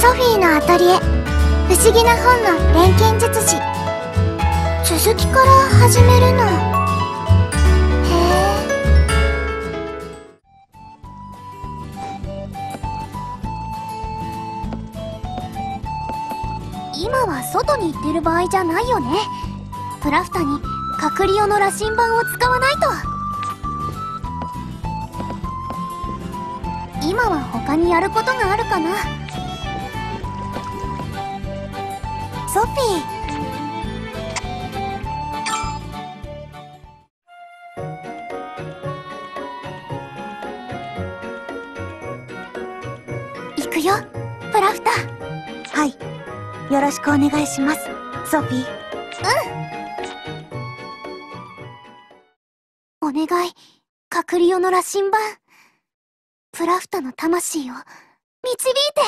ソフィーのアトリエ、不思議な本の錬金術師。続きから始めるの。へえ。 今は外に行ってる場合じゃないよね。プラフタにカクリオの羅針盤を使わないと。今は他にやることがあるかな。 ソフィー。 行くよ、プラフタ。 はい、よろしくお願いします、ソフィー。 お願い、カクリオの羅針盤。プラフタの魂を導いて。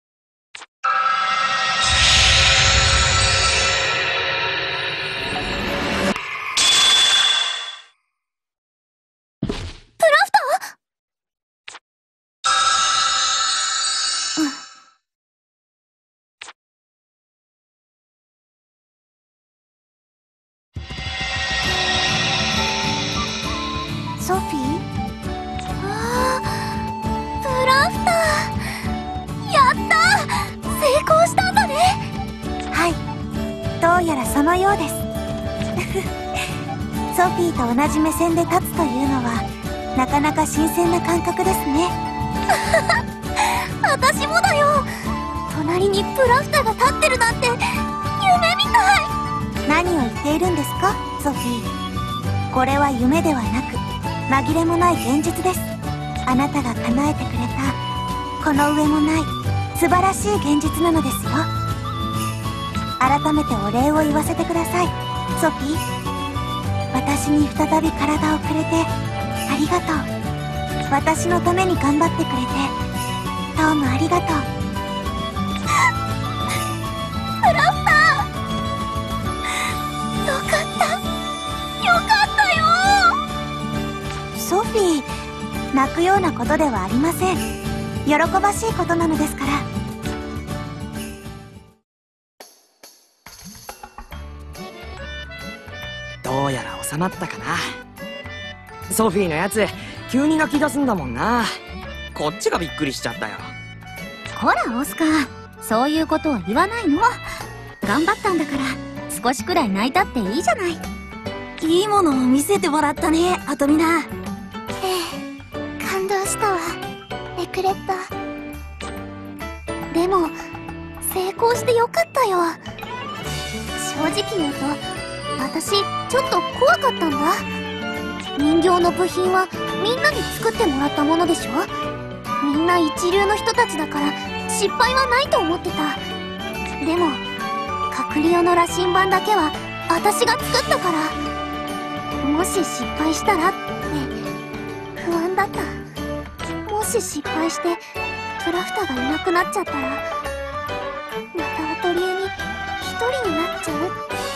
ソフィー。 プラフター、やった、成功したんだね。 はい、どうやらそのようです。ソフィーと同じ目線で立つというのはなかなか新鮮な感覚ですね。 私もだよ。隣にプラフタが立ってるなんて夢みたい。 何を言っているんですか、ソフィー。これは夢ではなく紛れもない現実です。あなたが叶えてくれたこの上もない素晴らしい現実なのですよ。改めてお礼を言わせてください、ソフィー。私に再び体をくれてありがとう。私のために頑張ってくれてどうもありがとう。 プラフター、よかった、よかったよ。 ソフィー、泣くようなことではありません。喜ばしいことなのですから。 どうやら収まったかな。ソフィーのやつ急に泣き出すんだもんな。こっちがびっくりしちゃったよ。 ほらオスカー、そういうことは言わないの。頑張ったんだから少しくらい泣いたっていいじゃない。 いいものを見せてもらったね、アトミナ。 感動したわ、エクレット。 でも成功してよかったよ。正直言うと私ちょっと怖かったんだ。人形の部品はみんなに作ってもらったものでしょ。みんな一流の人たちだから失敗はないと思ってた。でもカクリオの羅針盤だけは私が作ったから、もし失敗したらって不安だった。もし失敗してプラフタがいなくなっちゃったらまたアトリエに一人になっちゃうって。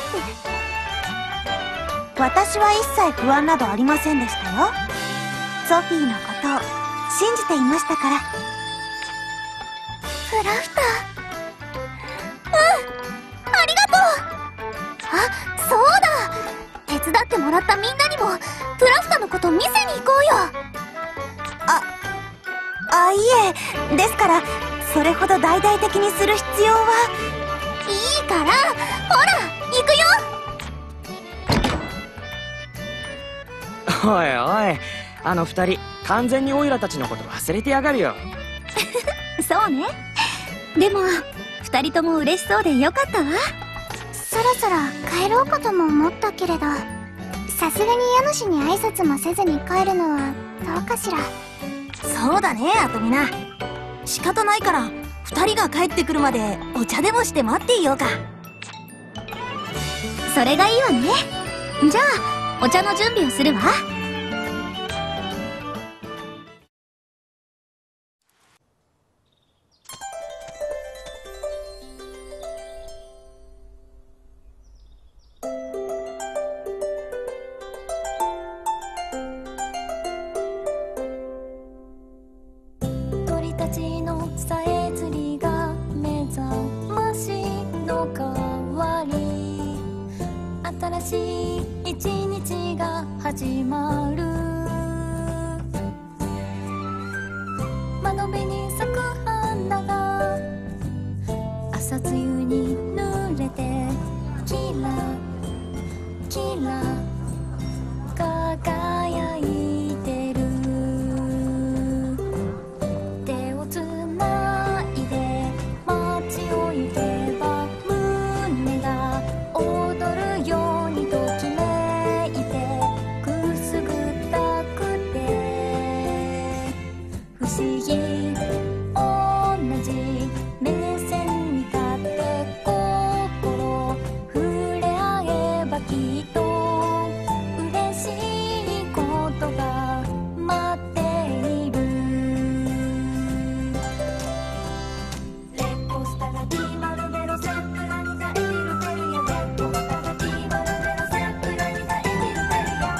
私は一切不安などありませんでしたよ。ソフィーのことを信じていましたから。 プラフター、ありがとう。あ、そうだ、手伝ってもらったみんなにもプラフタのこと見せに行こうよ。 いえ、ですからそれほど大々的にする必要は。 いいから、ほら行くよ。 おいおい、あの二人完全にオイラたちのこと忘れてやがるよ。 そうね。でも二人とも嬉しそうでよかったわ。 そろそろ帰ろうかとも思ったけれど、さすがに家主に挨拶もせずに帰るのはどうかしら。 そうだね、アトミナ。仕方ないから2人が帰ってくるまでお茶でもして待っていようか。 それがいいわね。じゃあお茶の準備をするわ。 鳥たちのさえずりが目しい一日が始まる。窓辺に咲く花が朝露に濡れてキラキラ輝いてる。手をつないで街を行けば胸が踊るようにときめいてくすぐったくて不思議同じ目線に立って心触れ合えばきっと嬉しいことが待っている。レコスタがティマルベロセップラニダエビルテリア。レコスタがティマルベロセップラニダエビルテリア。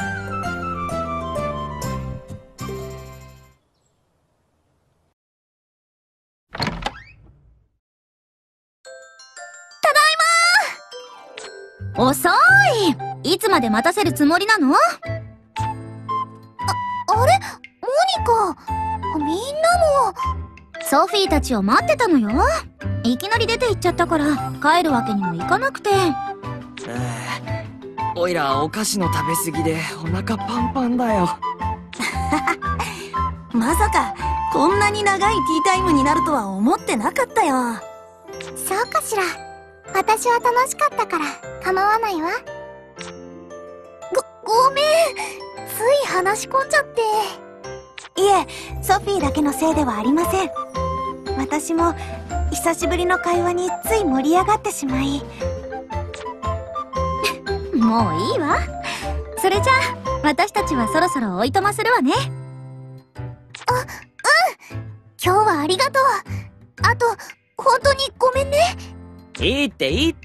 遅い！いつまで待たせるつもりなの？ あれモニカ、みんなも。 ソフィーたちを待ってたのよ。いきなり出て行っちゃったから帰るわけにもいかなくて。 おいらお菓子の食べ過ぎでお腹パンパンだよ。 まさかこんなに長いティータイムになるとは思ってなかったよ。 そうかしら。私は楽しかったから構わないわ。 ごめん、つい話し込んじゃって。 いえ、ソフィーだけのせいではありません。私も久しぶりの会話につい盛り上がってしまい。 もういいわ。それじゃあ私たちはそろそろおいとまするわね。 今日はありがとう。あと本当にごめんね。 いいっていいって。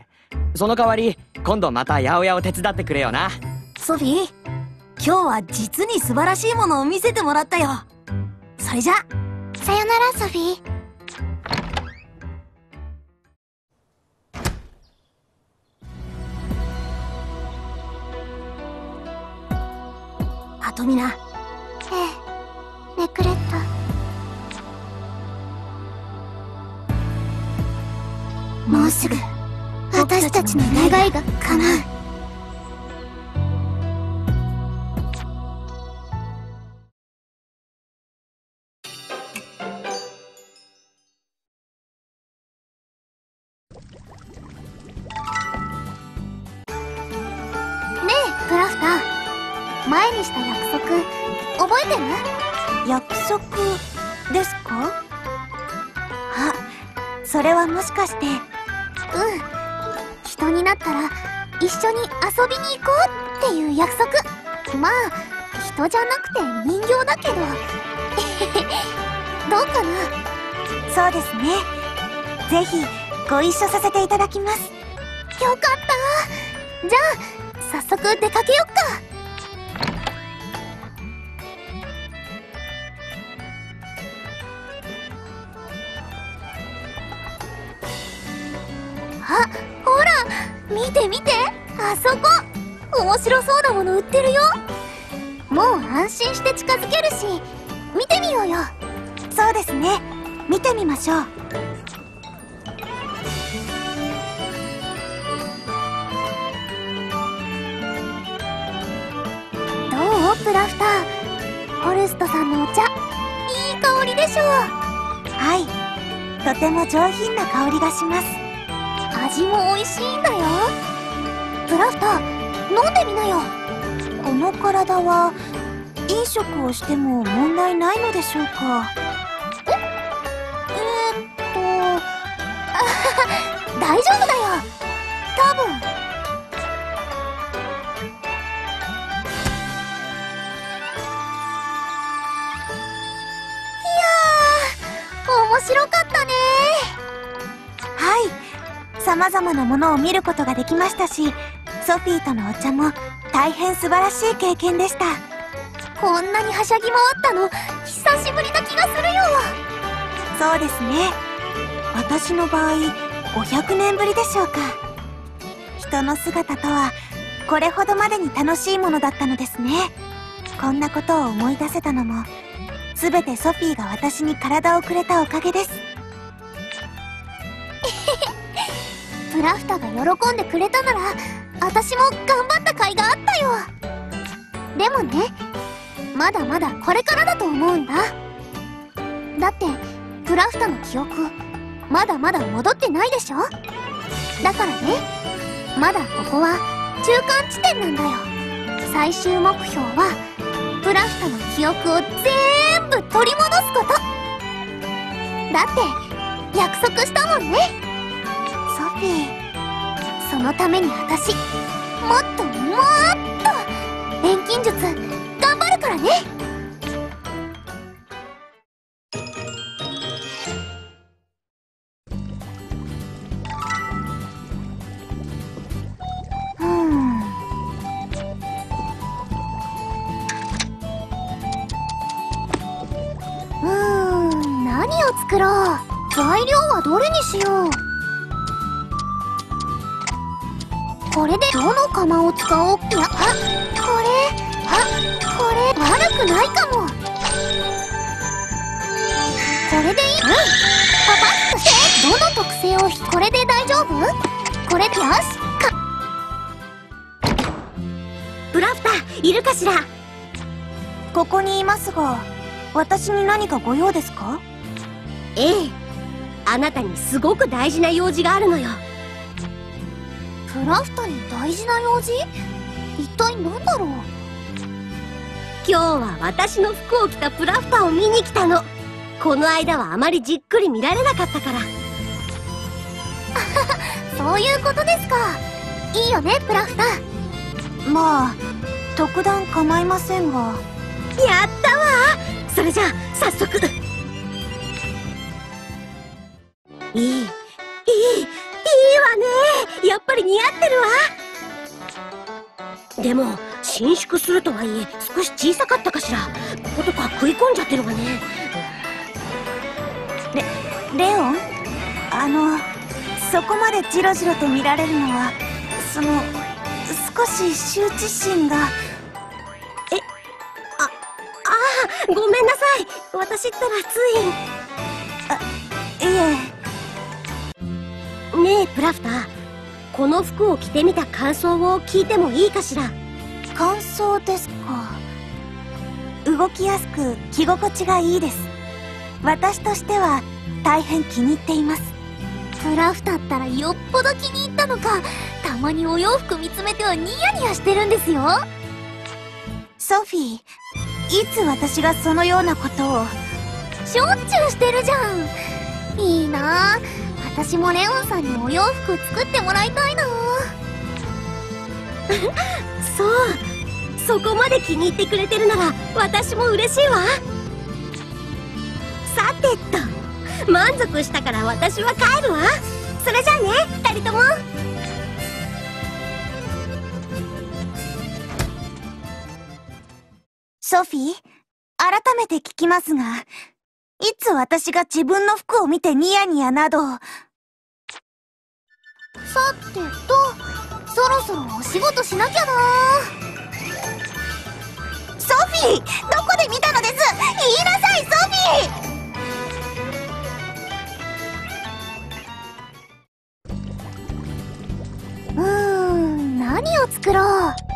その代わり今度また八百屋を手伝ってくれよな。 ソフィー、今日は実に素晴らしいものを見せてもらったよ。それじゃさよならソフィー。 アトミナ。 ネクレット。もうすぐ私たちの願いが叶う。ねえクラフター、前にした約束覚えてる？ 約束ですか？あ、それはもしかして。 人になったら一緒に遊びに行こうっていう約束。まあ人じゃなくて人形だけどどうかな？ そうですね。ぜひご一緒させていただきます。 よかった。じゃあ早速出かけよっか。あ、ほら見て見て、あそこ面白そうなもの売ってるよ。もう安心して近づけるし見てみようよ。 そうですね。見てみましょう。 どうプラフター、ホルストさんのお茶いい香りでしょう。 はい、とても上品な香りがします。 味も美味しいんだよ。プラフター、飲んでみなよ。 この体は飲食をしても問題ないのでしょうか？ 大丈夫だよ、多分。いやー、面白かったね。 はい、様々なものを見ることができましたし、ソフィーとのお茶も大変素晴らしい経験でした。 こんなにはしゃぎ回ったの久しぶりな気がするよ。 そうですね。私の場合500年ぶりでしょうか。人の姿とはこれほどまでに楽しいものだったのですね。こんなことを思い出せたのも、すべてソフィーが私に体をくれたおかげです。 プラフタが喜んでくれたなら、私も頑張った甲斐があったよ。でもね、まだまだこれからだと思うんだ。だってプラフタの記憶まだまだ戻ってないでしょ。だからね、まだここは中間地点なんだよ。最終目標はプラフタの記憶を全部取り戻すことだって約束したもんね。ソフィー、そのために私もっともっと錬金術頑張るからね。何を作ろう。材料はどれにしよう。これでどの釜を使おう。いや、これ悪くないかも。これでいい。パパッとしてどの特性をこれで大丈夫。これでよしか。 プラフタいるかしら。 ここにいますが、私に何かご用ですか？ ええ、あなたにすごく大事な用事があるのよ。 プラフタに大事な用事？一体何だろう。 今日は私の服を着たプラフタを見に来たの。この間はあまりじっくり見られなかったから。 そういうことですか。いいよね、プラフタ。 まあ特段構いませんが。 やったわ。それじゃあ早速。いいわね。やっぱり似合ってるわ。でも伸縮するとはいえ少し小さかったかしら。こことか食い込んじゃってるわね。 レオン、そこまでジロジロと見られるのは、少し羞恥心が。 ごめんなさい。私ったらつい。 いえ。 ねえプラフタ、この服を着てみた感想を聞いてもいいかしら。 感想ですか。動きやすく着心地がいいです。私としては大変気に入っています。 プラフタったらよっぽど気に入ったのか、たまにお洋服見つめてはニヤニヤしてるんですよ。 ソフィー、いつ私がそのようなことを。 しょっちゅうしてるじゃん。いいなあ。私もレオンさんにお洋服作ってもらいたいな。 そう、そこまで気に入ってくれてるなら私も嬉しいわ。さてと、満足したから私は帰るわ。それじゃあね、二人とも。 ソフィー、改めて聞きますが、いつ私が自分の服を見てニヤニヤなど。 さてと、そろそろお仕事しなきゃな。 ソフィー、どこで見たのです。言いなさい、ソフィー。 何を作ろう。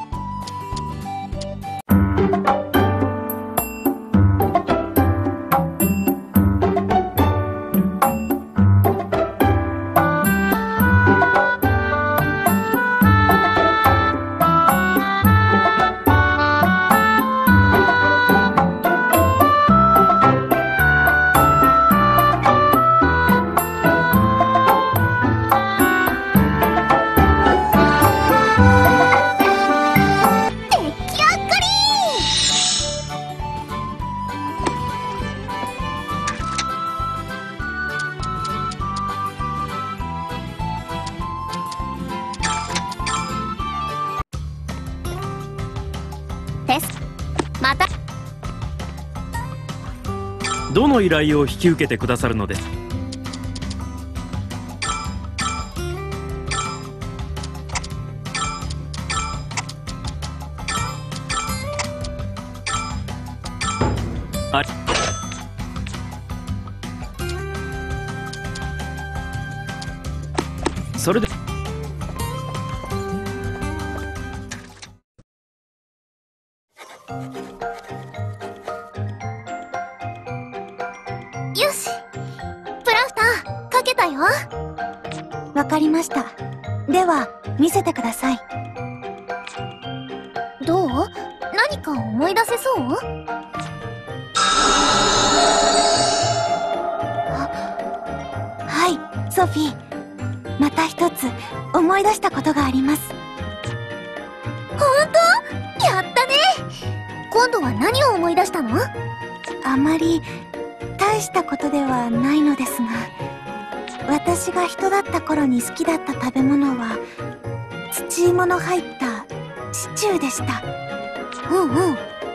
また。 どの依頼を引き受けてくださるのです？ あそれでよし、プラフターかけたよ。 わかりました。では見せてください。 どう？何か思い出せそう？ はい、ソフィー。また一つ思い出したことがあります。 ほんと？やったね。今度は何を思い出したの？ あまり大したことではないのですが、私が人だった頃に好きだった食べ物は土芋の入ったシチューでした。 うんうん。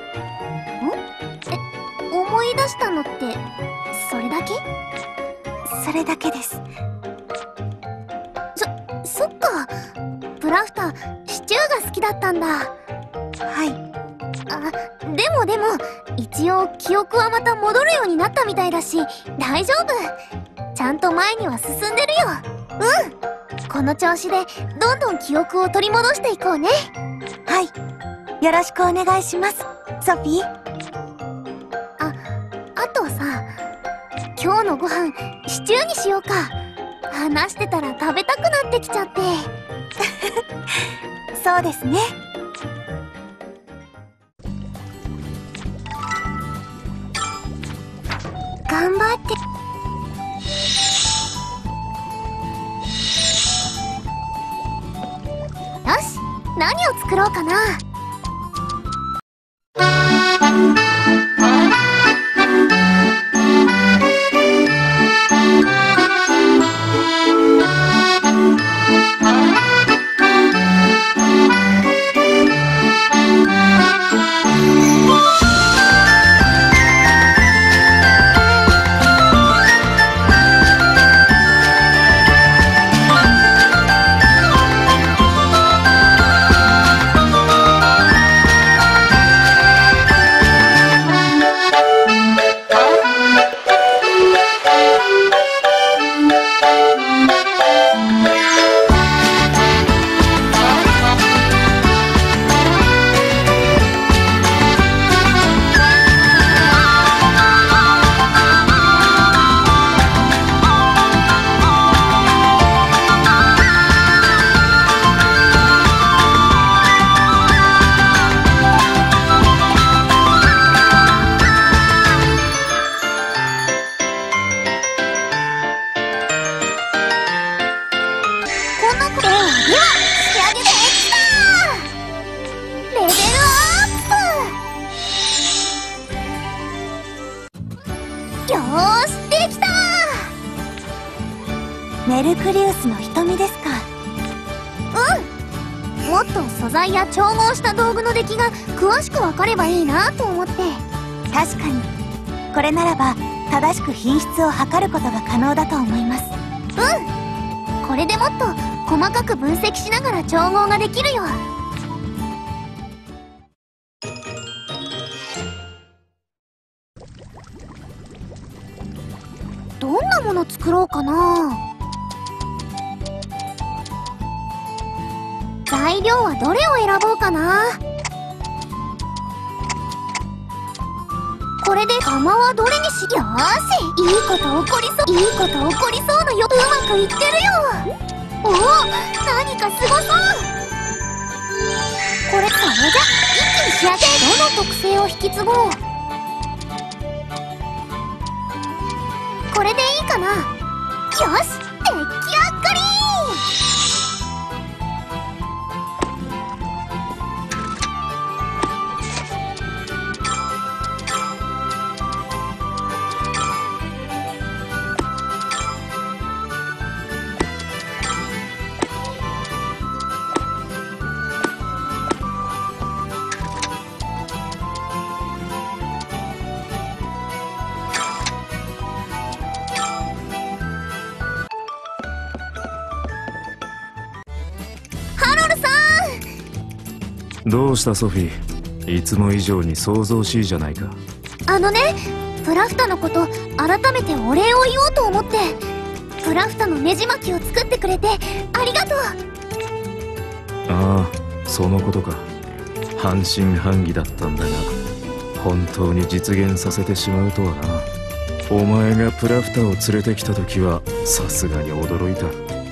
思い出したのってそれだけ？ それだけです。 そっか。プラフターシチューが好きだったんだ。 はい。 あ、でも一応記憶はまた戻るようになったみたいだし大丈夫。ちゃんと前には進んでるよ。うん。この調子でどんどん記憶を取り戻していこうね。 はい、よろしくお願いします、ソフィー。 あとさ、今日のご飯シチューにしようか。話してたら食べたくなってきちゃって。 そうですね。 頑張って。よし、何を作ろうかな。よーし、できたー。 メルクリウスの瞳ですか。 うん、もっと素材や調合した道具の出来が詳しく分かればいいなと思って。 確かにこれならば正しく品質を測ることが可能だと思います。 うん、これでもっと細かく分析しながら調合ができるよ。どんなもの作ろうかな。材料はどれを選ぼうかな。これで釜はどれにしよーし。いいこと起こりそう、いいこと起こりそうのよ。うまくいってるよ。おお、何かすごそう。これ、それじゃ一気に仕上げ。どの特性を引き継ごう。これでいいかな。よし、出来上がり。 どうしたソフィー、いつも以上に騒々しいじゃないか。 あのね、プラフタのこと改めてお礼を言おうと思って。プラフタのねじ巻きを作ってくれてありがとう。 ああ、そのことか。半信半疑だったんだが、本当に実現させてしまうとはな。お前がプラフタを連れてきた時はさすがに驚いた。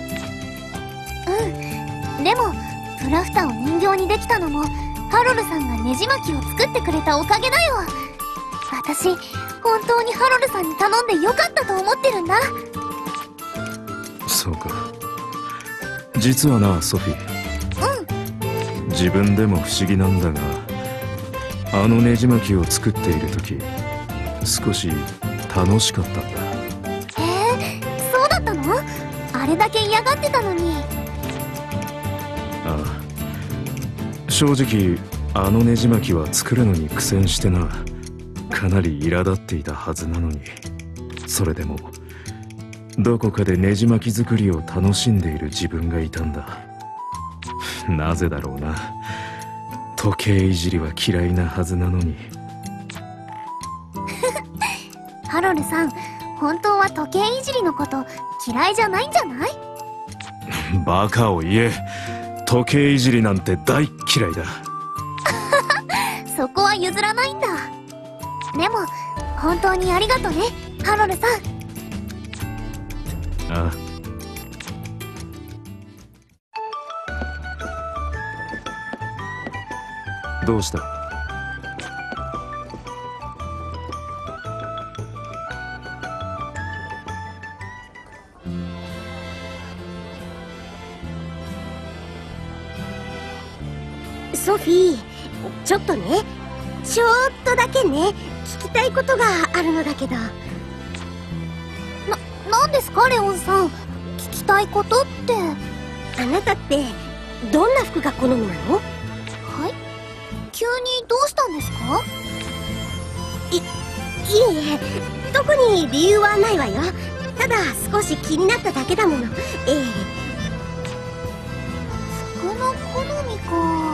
でもプラフタを人形にできたのもハロルさんがねじ巻きを作ってくれたおかげだよ。私本当にハロルさんに頼んでよかったと思ってるんだ。 そうか。実はな、ソフィー。自分でも不思議なんだが、あのねじ巻きを作っている時少し楽しかったんだ。 そうだったの？あれだけ嫌がってたのに。 ああ、正直あのねじ巻きは作るのに苦戦してな、かなり苛立っていたはずなのに、それでもどこかでねじ巻き作りを楽しんでいる自分がいたんだ。なぜだろうな。時計いじりは嫌いなはずなのに。 ハロルさん、本当は時計いじりのこと嫌いじゃないんじゃない？ バカを言え。時計いじりなんて大嫌いだ。 そこは譲らないんだ。でも本当にありがとね、ハロルさん。 ああ。どうした？ ソフィー、ちょっとね、ちょっとだけね、聞きたいことがあるのだけど。 なんですかレオンさん、聞きたいことって。 あなたってどんな服が好みなの？ はい？急にどうしたんですか？ いいえ、特に理由はないわよ。ただ少し気になっただけだもの。 服の好みか。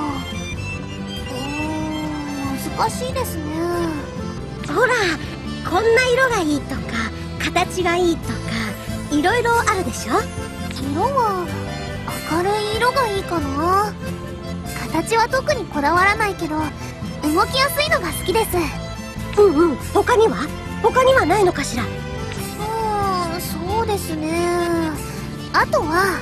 難しいですね。 ほら、こんな色がいいとか形がいいとかいろいろあるでしょ。 色は明るい色がいいかな。形は特にこだわらないけど動きやすいのが好きです。 他にはないのかしら。 そうですね。あとは。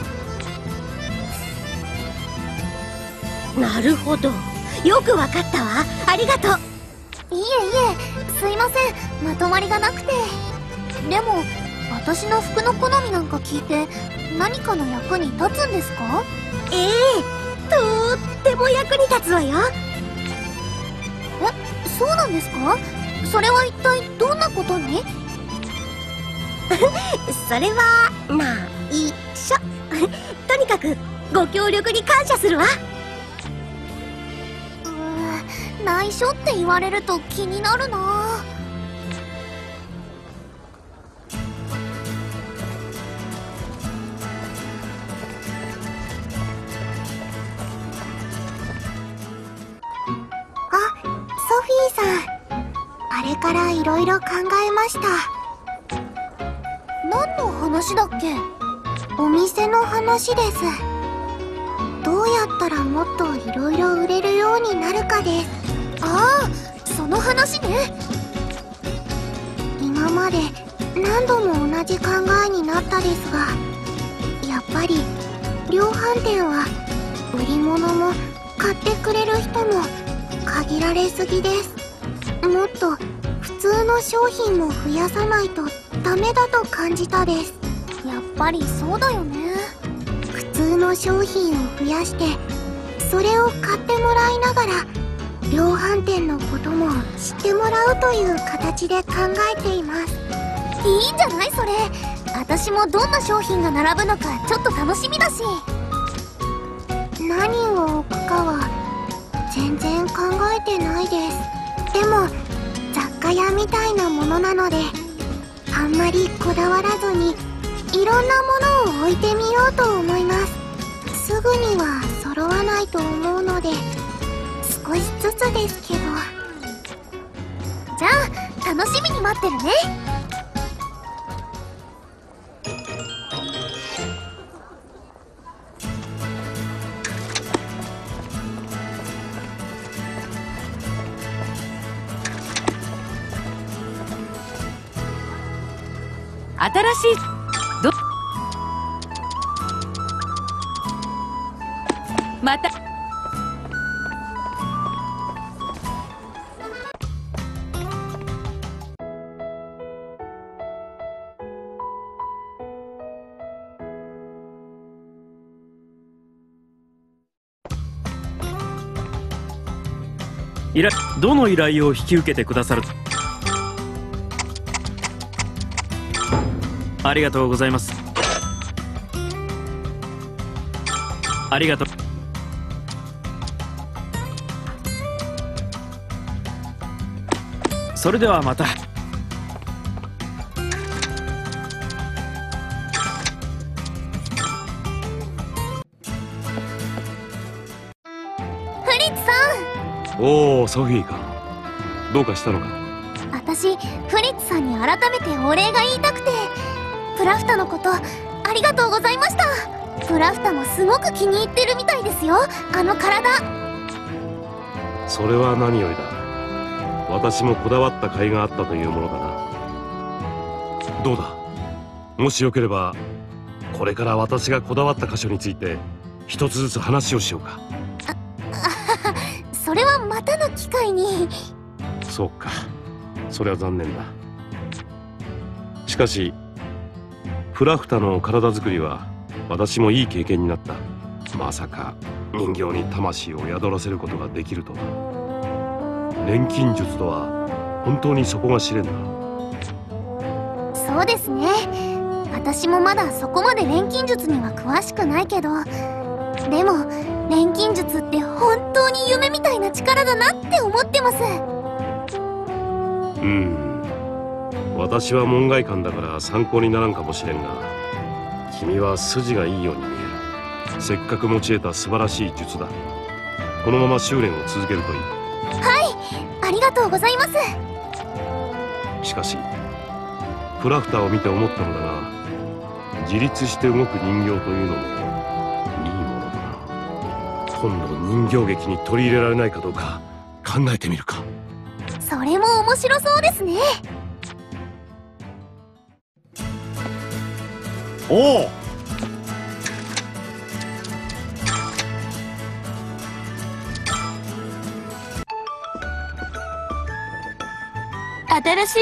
なるほど、よくわかったわ。ありがとう。 いえいえ、すいません、まとまりがなくて。でも私の服の好みなんか聞いて何かの役に立つんですか？ とっても役に立つわよ。 そうなんですか？それは一体どんなことに？ それは内緒。とにかくご協力に感謝するわ。 内緒って言われると気になるな。 ソフィーさん、あれからいろいろ考えました。 何の話だっけ？ お店の話です。どうやったらもっといろいろ売れるようになるかです。 ああ、その話ね。 今まで何度も同じ考えになったですが、やっぱり量販店は売り物も買ってくれる人も限られすぎです。もっと普通の商品も増やさないとダメだと感じたです。 やっぱりそうだよね。 普通の商品を増やしてそれを買ってもらいながら量販店のことも知ってもらうという形で考えています。 いいんじゃないそれ。私もどんな商品が並ぶのかちょっと楽しみだし。 何を置くかは全然考えてないです。でも雑貨屋みたいなものなのであんまりこだわらずにいろんなものを置いてみようと思います。すぐには揃わないと思うので少しずつですけど。 じゃあ楽しみに待ってるね。 新しいまたどの依頼を引き受けてくださる？ありがとうございます。ありがとう。それではまた。 フリッツさん。 おお、ソフィーか。どうかしたのか？ 私、フリッツさんに改めてお礼が言いたくて。プラフタのことありがとうございました。プラフタもすごく気に入ってるみたいですよ、あの体。 それは何よりだ。私もこだわった甲斐があったというものだな。どうだ、もしよければこれから私がこだわった箇所について一つずつ話をしようか。 それはまたの機会に。 そうか、それは残念だ。しかしプラフタの体作りは私もいい経験になった。まさか人形に魂を宿らせることができるとは。錬金術とは本当に底が知れんな。 そうですね、私もまだそこまで錬金術には詳しくないけど、でも錬金術って本当に夢みたいな力だなって思ってます。 私は門外漢だから参考にならんかもしれんが、君は筋がいいように見える。せっかく持ち得た素晴らしい術だ。このまま修練を続けるといい。 はい、ありがとうございます。 しかしプラフターを見て思ったのだが、自立して動く人形というのもいいものだな。今度人形劇に取り入れられないかどうか考えてみるか。 それも面白そうですね。 おお、 新しい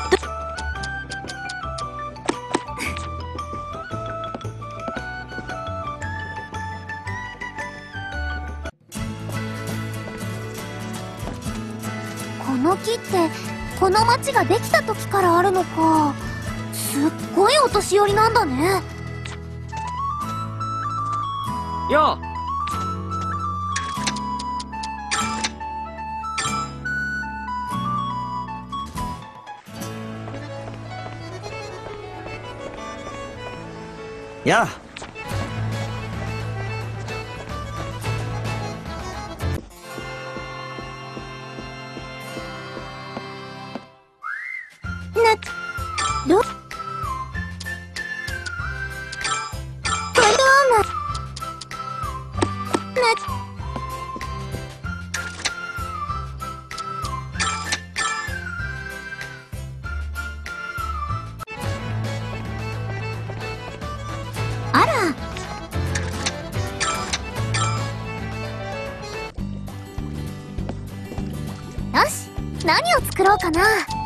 この木ってこの町ができた時からあるのか。すっごいお年寄りなんだね。 ようやあ、 あら、よし、何を作ろうかな。